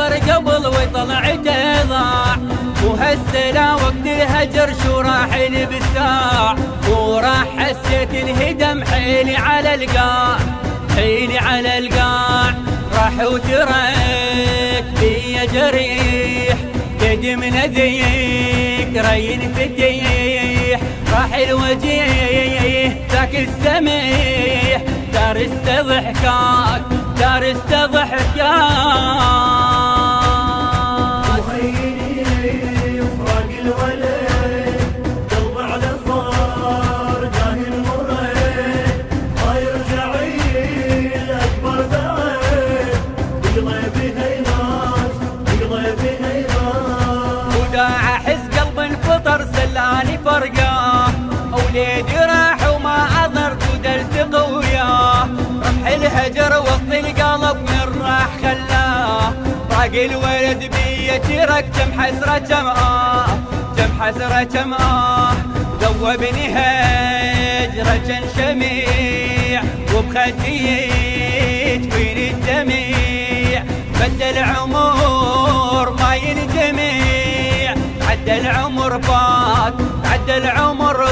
الأكبر قبل وطلعته ضاع، وهالسلا وقت الهجر شو راح بالساع، وراح حسيت الهدم حيلي على القاع، حيلي على القاع، راح وترك بي جريح يدي من ذكرى ينفتيح، راح الوجيه ذاك السميح دارست ضحكات دارست ضحكات. سلاني فرقاه أولادي راح وما عذرت ودلت قوياه، رمح الهجر وسط القلب من راح خلاه، باقي الولد بي ترك كم حسرة كم حسرة كم ذوبني هجرة شميع، وبخدي يجفيني الدميع، بدل عمر ما ينجميع، عدى العمر فات عدى العمر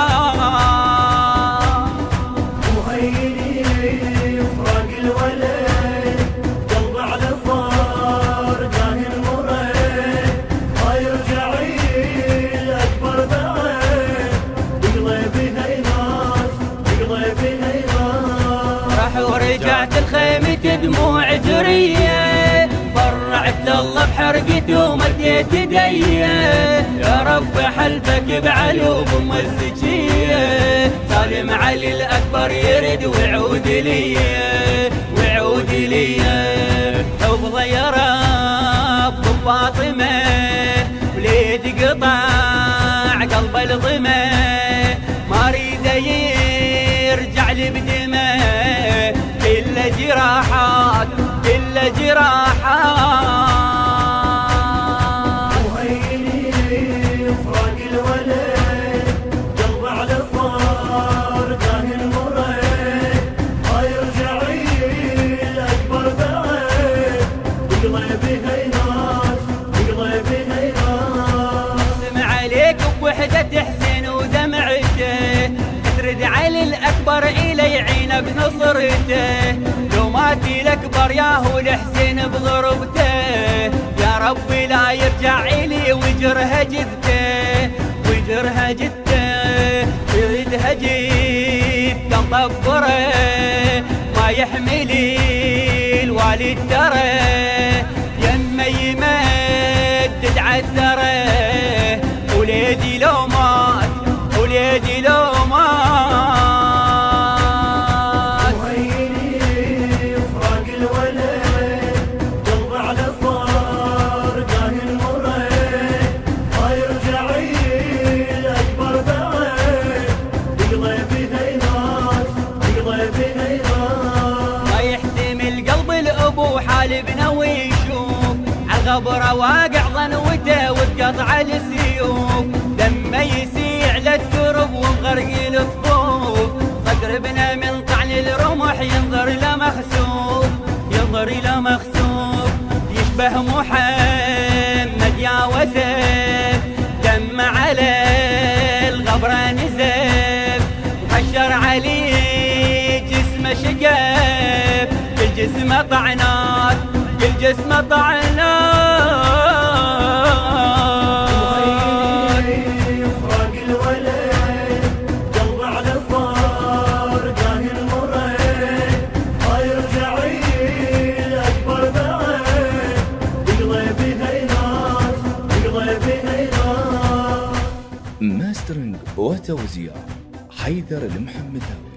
فات. وهيني فراق الولد قلب على فرقه المريد، ما يرجع الأكبر بعد، بقلبي هيناس بقلبي هيناس. راح ورجعت الخيمة دموع جريه، فرعت لله بحرقتي ومديت يدي، يا رب حلفك بعلوم الزكية، سالم علي الأكبر يرد ويعود لي ويعود لي، حفظه يا رب فاطمة وليد قطع قلب الظما، ما اريده يرجع لي بدمه، كل جراحات كل جراحات. فراق الولد قلب على فرقه المريد، ما يرجع الأكبر بعد، بقلبي هيناس بقلبي هيناس. اسم عليك بوحدة حسين ودمعته، ترد علي الأكبر إلي عينه بنصرته، لو ماتي الأكبر ياهو الحسين بضربته، يا ربي لا يرجع إلي وجرها جثته وجرها جثته، يريدها جثته مطبره، ما يحملي الوالد ترى، يمه يمدد عالثرى، وليدي لو مات وليدي لو مات. حالبنا ويشوف عالغبرة واقع ظنوته وتقطع السيوف، لما يسيع للترب ومغرق الكفوف، صقر ابنه من طعن الرمح ينظر له مخسوف ينظر له مخسوف، يشبه محمد يا وسف، دم على الغبرة نزف، وحشر عليه جسمه شقف، كل جسمه طعنات كل جسمه طعنات. فراق الولد قلب على فرقه المريد، ما يرجع الأكبر بعد، بقلبي هيناس بقلبي هيناس. ماسترنج وتوزيع حيدر المحمداوي.